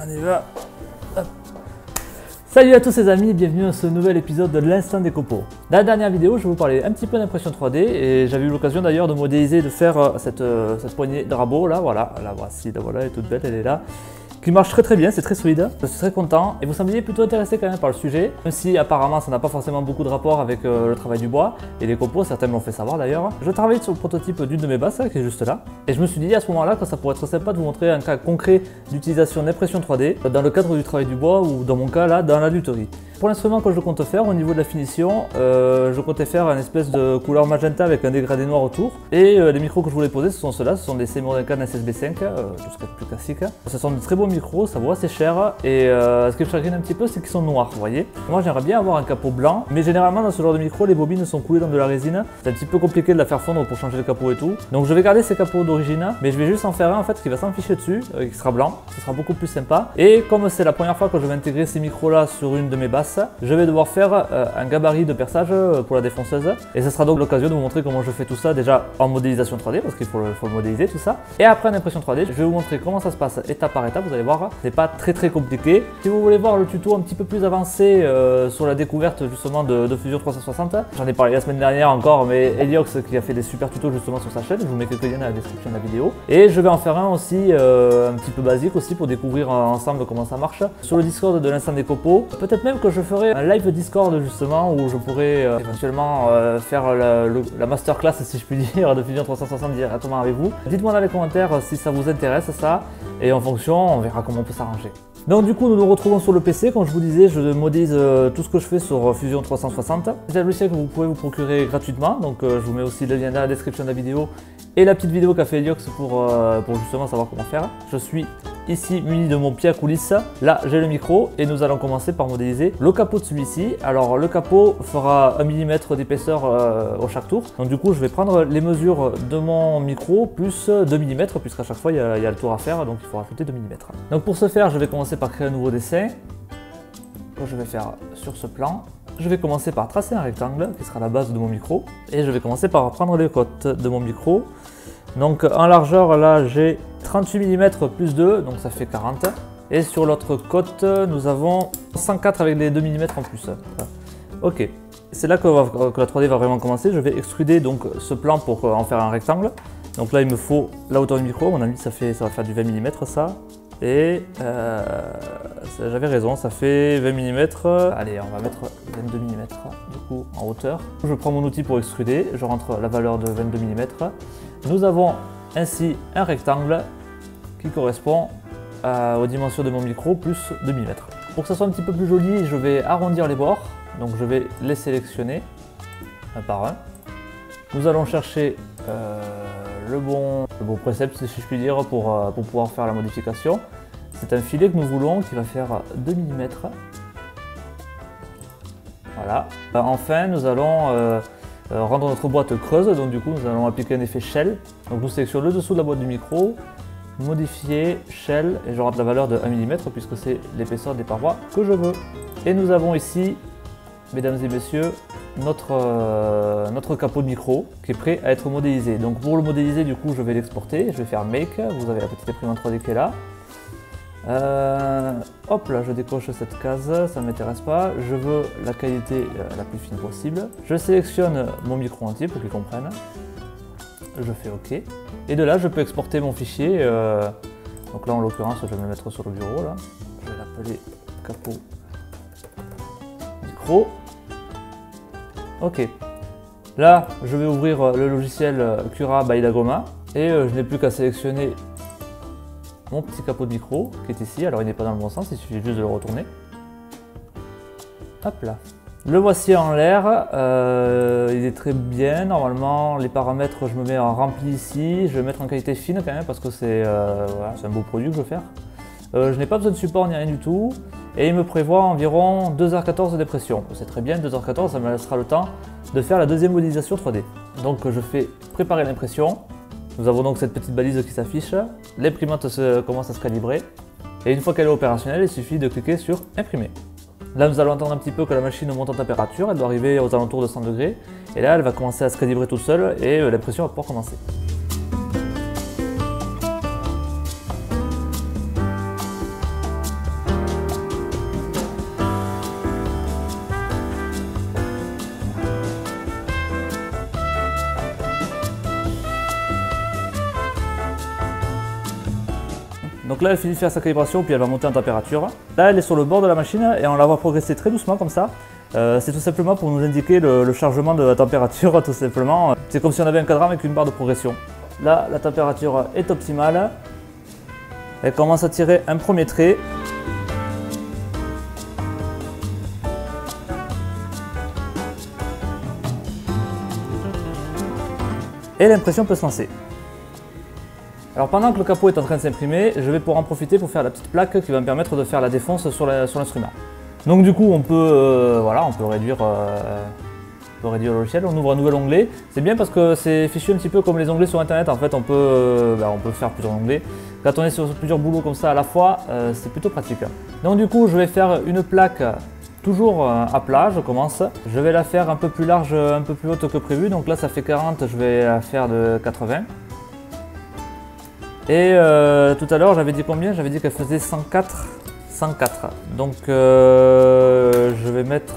On y va. Hop. Salut à tous les amis, bienvenue dans ce nouvel épisode de l'Instant des Copeaux. Dans la dernière vidéo, je vais vous parler un petit peu d'impression 3D et j'avais eu l'occasion d'ailleurs de modéliser, de faire cette poignée de rabot là, voilà, la voici, la voilà, elle est toute belle, elle est là. Qui marche très bien, c'est très solide, je suis très content et vous sembliez plutôt intéressé quand même par le sujet, même si apparemment ça n'a pas forcément beaucoup de rapport avec le travail du bois et les copeaux, certains me l'ont fait savoir d'ailleurs. Je travaille sur le prototype d'une de mes basses qui est juste là et je me suis dit à ce moment là que ça pourrait être sympa de vous montrer un cas concret d'utilisation d'impression 3D dans le cadre du travail du bois ou dans mon cas là dans la lutherie. Pour l'instrument que je compte faire, au niveau de la finition, je comptais faire une espèce de couleur magenta avec un dégradé noir autour. Et les micros que je voulais poser, ce sont ceux-là, ce sont des Seymour Duncan SSB5, tout ce qui est plus classique. Ce sont de très beaux micros, ça vaut assez cher. Et ce qui me chagrine un petit peu, c'est qu'ils sont noirs, vous voyez. Moi, j'aimerais bien avoir un capot blanc, mais généralement, dans ce genre de micro, les bobines sont coulées dans de la résine. C'est un petit peu compliqué de la faire fondre pour changer le capot et tout. Donc, je vais garder ces capots d'origine, mais je vais juste en faire un en fait qui va s'afficher dessus, qui sera blanc. Ce sera beaucoup plus sympa. Et comme c'est la première fois que je vais intégrer ces micros-là sur une de mes basses, je vais devoir faire un gabarit de perçage pour la défonceuse et ce sera donc l'occasion de vous montrer comment je fais tout ça déjà en modélisation 3D parce qu'il faut le modéliser tout ça et après en impression 3D je vais vous montrer comment ça se passe étape par étape, vous allez voir c'est pas très compliqué. Si vous voulez voir le tuto un petit peu plus avancé sur la découverte justement de Fusion 360, j'en ai parlé la semaine dernière encore mais Eliox qui a fait des super tutos justement sur sa chaîne, je vous mets quelques liens dans la description de la vidéo et je vais en faire un aussi un petit peu basique aussi pour découvrir ensemble comment ça marche sur le Discord de l'Instant des Copeaux. Peut-être même que je ferai un live Discord justement où je pourrais éventuellement faire la masterclass si je puis dire de Fusion 360 directement avec vous. Dites-moi dans les commentaires si ça vous intéresse ça et en fonction on verra comment on peut s'arranger. Donc du coup nous nous retrouvons sur le PC, comme je vous disais je modélise tout ce que je fais sur Fusion 360. C'est un logiciel que vous pouvez vous procurer gratuitement, donc je vous mets aussi le lien dans la description de la vidéo et la petite vidéo qu'a fait Eliox pour justement savoir comment faire. Je suis ici muni de mon pied à coulisses, là j'ai le micro et nous allons commencer par modéliser le capot de celui-ci. Alors le capot fera 1 mm d'épaisseur au chaque tour, donc du coup je vais prendre les mesures de mon micro plus 2 mm puisqu'à chaque fois il y a le tour à faire, donc il faut rajouter 2 mm. Donc pour ce faire je vais commencer par créer un nouveau dessin que je vais faire sur ce plan. Je vais commencer par tracer un rectangle qui sera la base de mon micro et je vais commencer par prendre les côtes de mon micro. Donc en largeur là j'ai 38 mm plus 2 donc ça fait 40 et sur l'autre côte nous avons 104 avec les 2 mm en plus. Voilà. Ok, c'est là que la 3D va vraiment commencer. Je vais extruder donc ce plan pour en faire un rectangle. Donc là il me faut la hauteur du micro, à mon avis ça va faire du 20 mm ça. Et j'avais raison, ça fait 20 mm. Allez, on va mettre 22 mm du coup en hauteur. Je prends mon outil pour extruder, je rentre la valeur de 22 mm. Nous avons ainsi un rectangle qui correspond aux dimensions de mon micro plus 2 mm. Pour que ça soit un petit peu plus joli, je vais arrondir les bords. Donc je vais les sélectionner un par un. Nous allons chercher le bon précepte si je puis dire pour pouvoir faire la modification. C'est un filet que nous voulons qui va faire 2 mm. Voilà. Enfin nous allons rendre notre boîte creuse, donc du coup nous allons appliquer un effet shell. Donc nous sélectionnons le dessous de la boîte du micro, modifier, shell, et je rentre la valeur de 1 mm puisque c'est l'épaisseur des parois que je veux. Et nous avons ici, mesdames et messieurs, notre capot de micro qui est prêt à être modélisé. Donc pour le modéliser du coup je vais l'exporter, je vais faire Make, vous avez la petite imprimante 3D qui est là. Hop là, je décoche cette case, ça ne m'intéresse pas, je veux la qualité la plus fine possible. Je sélectionne mon micro entier pour qu'il comprenne. Je fais OK. Et de là, je peux exporter mon fichier. Donc là, en l'occurrence, je vais me le mettre sur le bureau. Là. Je vais l'appeler capot micro. OK. Là, je vais ouvrir le logiciel Cura by Dagoma. Et je n'ai plus qu'à sélectionner mon petit capot de micro qui est ici. Alors il n'est pas dans le bon sens, il suffit juste de le retourner. Hop là. Le voici en l'air, il est très bien. Normalement les paramètres je me mets en rempli ici. Je vais mettre en qualité fine quand même parce que c'est voilà, un beau produit que je veux faire. Je n'ai pas besoin de support ni rien du tout. Et il me prévoit environ 2h14 de pression. C'est très bien, 2h14 ça me laissera le temps de faire la deuxième modélisation 3D. Donc je fais préparer l'impression. Nous avons donc cette petite balise qui s'affiche, l'imprimante commence à se calibrer et une fois qu'elle est opérationnelle, il suffit de cliquer sur imprimer. Là nous allons attendre un petit peu que la machine monte en température, elle doit arriver aux alentours de 100 degrés et là elle va commencer à se calibrer toute seule et l'impression va pouvoir commencer. Donc là elle finit de faire sa calibration puis elle va monter en température. Là elle est sur le bord de la machine et on la voit progresser très doucement comme ça. C'est tout simplement pour nous indiquer le chargement de la température tout simplement. C'est comme si on avait un cadran avec une barre de progression. Là la température est optimale. Elle commence à tirer un premier trait. Et l'impression peut se lancer. Alors pendant que le capot est en train de s'imprimer, je vais pouvoir en profiter pour faire la petite plaque qui va me permettre de faire la défonce sur l'instrument. Donc du coup on peut, on peut réduire le logiciel, on ouvre un nouvel onglet. C'est bien parce que c'est fichu un petit peu comme les onglets sur internet, en fait on peut faire plusieurs onglets. Quand on est sur plusieurs boulots comme ça à la fois, c'est plutôt pratique. Donc du coup je vais faire une plaque toujours à plat, je commence. Je vais la faire un peu plus large, un peu plus haute que prévu. Donc là ça fait 40, je vais la faire de 80. Et tout à l'heure j'avais dit combien? J'avais dit qu'elle faisait 104. Donc je vais mettre,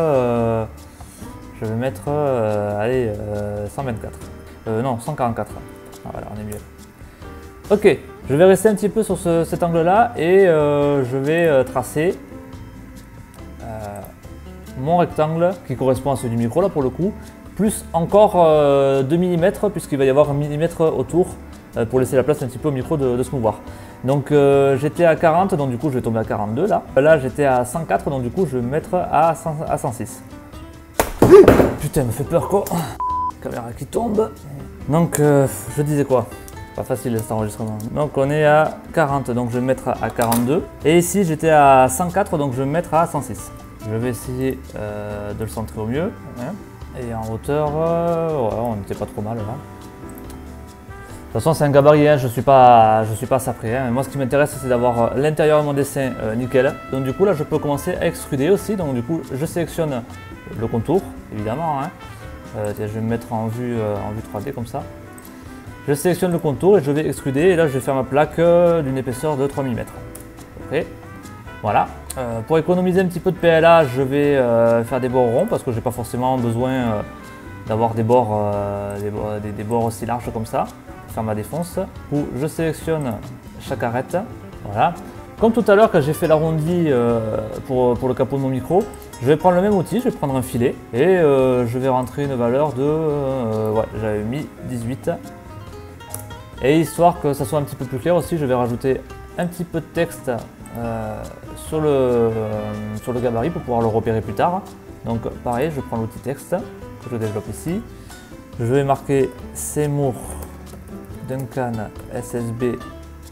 allez, 124. Non, 144. Ah, voilà, on est mieux. Ok, je vais rester un petit peu sur cet angle-là et je vais tracer mon rectangle qui correspond à celui du micro là pour le coup, plus encore 2 mm puisqu'il va y avoir 1 mm autour pour laisser la place un petit peu au micro de se mouvoir. Donc j'étais à 40, donc du coup je vais tomber à 42 là. Là j'étais à 104, donc du coup je vais me mettre à 106. Putain, elle me fait peur quoi. Caméra qui tombe. Donc je disais quoi? Pas facile cet enregistrement. Donc on est à 40, donc je vais me mettre à 42. Et ici j'étais à 104, donc je vais me mettre à 106. Je vais essayer de le centrer au mieux. Et en hauteur, on n'était pas trop mal là. De toute façon c'est un gabarit, hein, je suis pas sapré. Hein. Moi ce qui m'intéresse c'est d'avoir l'intérieur de mon dessin nickel. Donc du coup là je peux commencer à extruder aussi. Donc du coup je sélectionne le contour évidemment. Hein. Je vais me mettre en vue 3D comme ça. Je sélectionne le contour et je vais extruder. Et là je vais faire ma plaque d'une épaisseur de 3 mm. Ok. Voilà. Pour économiser un petit peu de PLA, je vais faire des bords ronds parce que j'ai pas forcément besoin d'avoir des bords aussi larges comme ça. Faire ma défonce, où je sélectionne chaque arête. Voilà. Comme tout à l'heure quand j'ai fait l'arrondi pour le capot de mon micro, je vais prendre le même outil, je vais prendre un filet et je vais rentrer une valeur de, j'avais mis 18. Et histoire que ça soit un petit peu plus clair aussi, je vais rajouter un petit peu de texte sur le gabarit pour pouvoir le repérer plus tard. Donc pareil, je prends l'outil texte que je développe ici. Je vais marquer Seymour Duncan SSB-5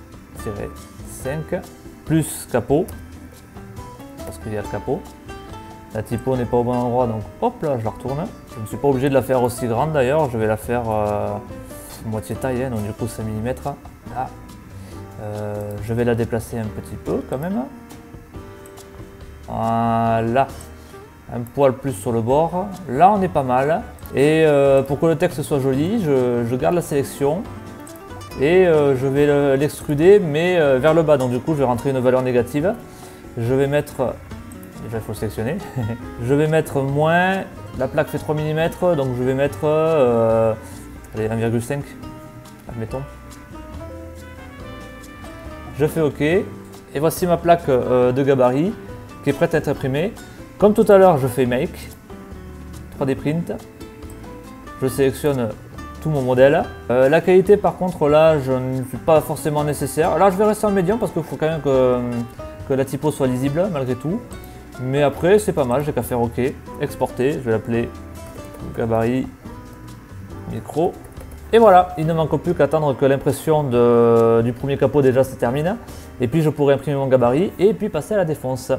plus capot, parce qu'il y a le capot. La typo n'est pas au bon endroit, donc hop là, je la retourne. Je ne suis pas obligé de la faire aussi grande d'ailleurs, je vais la faire moitié taille, hein, donc du coup 5 mm. Là. Je vais la déplacer un petit peu quand même. Voilà, un poil plus sur le bord. Là on est pas mal. Et pour que le texte soit joli, je garde la sélection. Et je vais l'extruder mais vers le bas, donc du coup je vais rentrer une valeur négative. Je vais mettre, déjà il faut le sélectionner, je vais mettre moins, la plaque fait 3 mm donc je vais mettre 1,5 admettons. Je fais OK et voici ma plaque de gabarit qui est prête à être imprimée. Comme tout à l'heure je fais Make, 3D Print, je sélectionne tout mon modèle. La qualité par contre là je ne suis pas forcément nécessaire. Là je vais rester en médium parce qu'il faut quand même que la typo soit lisible malgré tout. Mais après c'est pas mal, j'ai qu'à faire OK, exporter, je vais l'appeler gabarit micro. Et voilà, il ne manque plus qu'à attendre que l'impression du premier capot déjà se termine. Et puis je pourrai imprimer mon gabarit et puis passer à la défonce.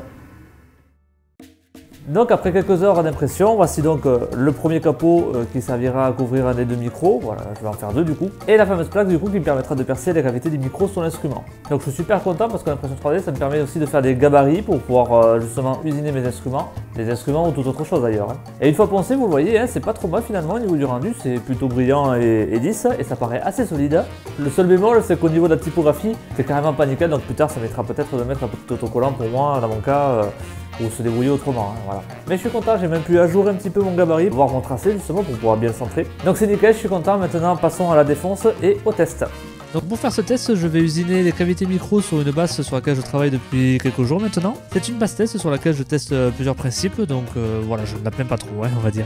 Donc après quelques heures d'impression, voici donc le premier capot qui servira à couvrir un des deux micros. Voilà, je vais en faire deux du coup. Et la fameuse plaque du coup qui me permettra de percer les cavités des micros sur l'instrument. Donc je suis super content parce que l'impression 3D ça me permet aussi de faire des gabarits pour pouvoir justement usiner mes instruments. Les instruments ou toute autre chose d'ailleurs. Hein. Et une fois poncé, vous le voyez, hein, c'est pas trop mal finalement au niveau du rendu. C'est plutôt brillant et lisse et ça paraît assez solide. Le seul bémol c'est qu'au niveau de la typographie, c'est carrément pas nickel. Donc plus tard ça mettra peut-être de mettre un petit autocollant pour moi dans mon cas. Ou se débrouiller autrement, hein, voilà. Mais je suis content, j'ai même pu ajourer un petit peu mon gabarit, voir mon tracé justement pour pouvoir bien le centrer. Donc c'est nickel, je suis content. Maintenant passons à la défonce et au test. Donc pour faire ce test, je vais usiner les cavités micro sur une base sur laquelle je travaille depuis quelques jours maintenant. C'est une base test sur laquelle je teste plusieurs principes, donc voilà, je ne la plains pas trop, hein, on va dire.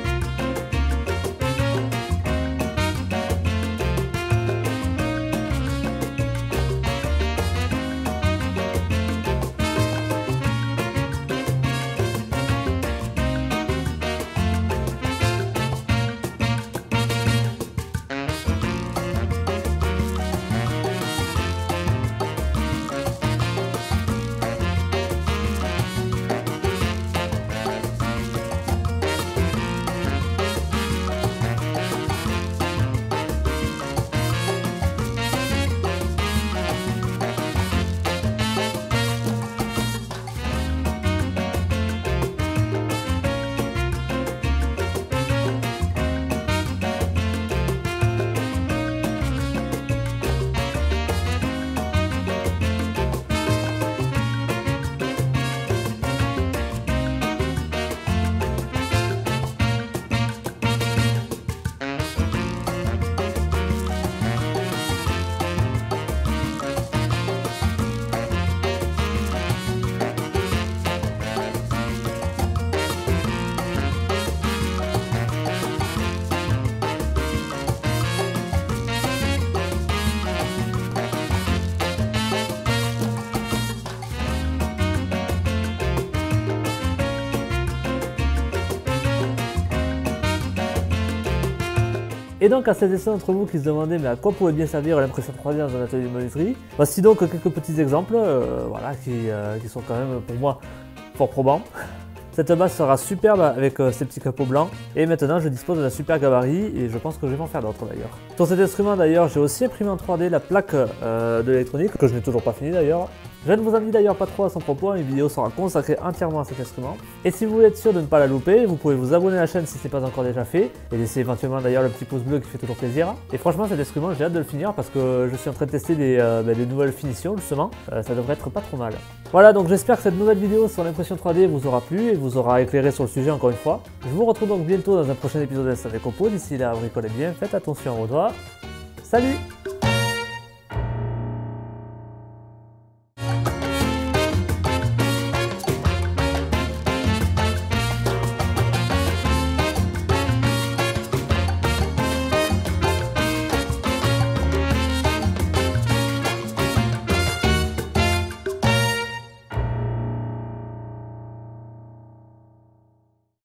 Et donc à celles et ceux d'entre vous qui se demandaient mais à quoi pourrait bien servir l'impression 3D dans un atelier de menuiserie, voici donc quelques petits exemples voilà, qui sont quand même pour moi fort probants. Cette base sera superbe avec ces petits capots blancs. Et maintenant je dispose d'un super gabarit et je pense que je vais en faire d'autres d'ailleurs. Sur cet instrument d'ailleurs j'ai aussi imprimé en 3D la plaque de l'électronique que je n'ai toujours pas fini d'ailleurs. Je ne vous en dis d'ailleurs pas trop à son propos, une vidéo sera consacrée entièrement à cet instrument. Et si vous voulez être sûr de ne pas la louper, vous pouvez vous abonner à la chaîne si ce n'est pas encore déjà fait, et laisser éventuellement d'ailleurs le petit pouce bleu qui fait toujours plaisir. Et franchement cet instrument j'ai hâte de le finir parce que je suis en train de tester des nouvelles finitions justement, ça devrait être pas trop mal. Voilà, donc j'espère que cette nouvelle vidéo sur l'impression 3D vous aura plu et vous aura éclairé sur le sujet encore une fois. Je vous retrouve donc bientôt dans un prochain épisode d'Instant Décopo, d'ici là bricolez bien, faites attention à vos doigts, salut!